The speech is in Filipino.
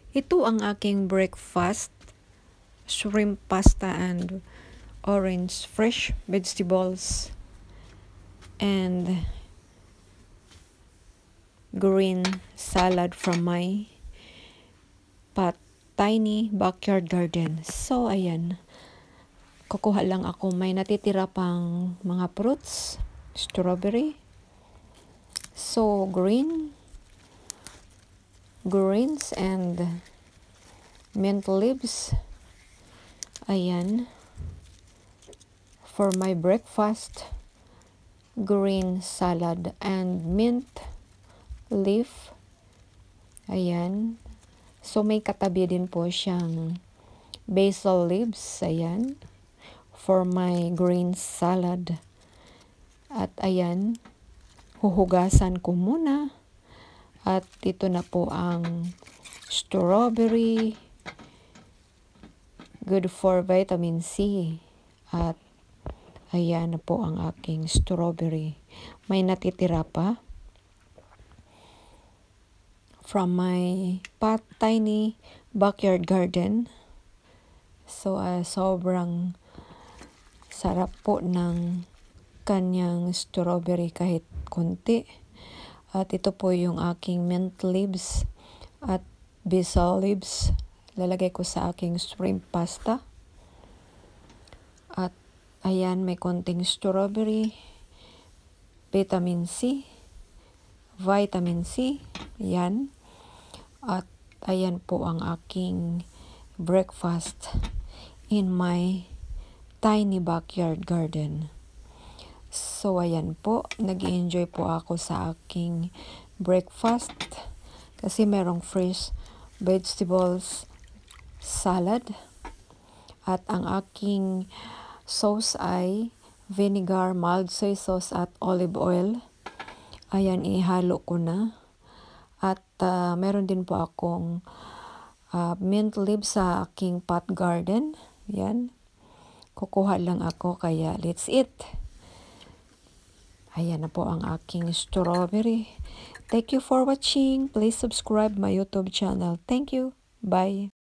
Ito ang aking breakfast, shrimp pasta and orange fresh vegetables and green salad from my tiny backyard garden. So ayan, kukuha lang ako, may natitira pang mga fruits, strawberry, so greens and mint leaves. Ayan, for my breakfast, green salad and mint leaf. Ayan, so may katabi din po siyang basil leaves. Ayan, for my green salad. At ayan, huhugasan ko muna. At ito na po ang strawberry, good for vitamin C. At ayan na po ang aking strawberry. May natitira pa from my tiny backyard garden. So sobrang sarap po ng kanyang strawberry kahit konti. At ito po yung aking mint leaves at basil leaves. Lalagay ko sa aking shrimp pasta. At ayan, may konting strawberry, vitamin C. Ayan. At ayan po ang aking breakfast in my tiny backyard garden. So ayan po, nag-enjoy po ako sa aking breakfast kasi merong fresh vegetables salad at ang aking sauce ay vinegar, mild soy sauce at olive oil. Ayan, ihalo ko na. At meron din po akong mint leaves sa aking pot garden. Ayan, kukuha lang ako kaya let's eat. Ayan na po ang aking strawberry. Thank you for watching. Please subscribe my YouTube channel. Thank you. Bye.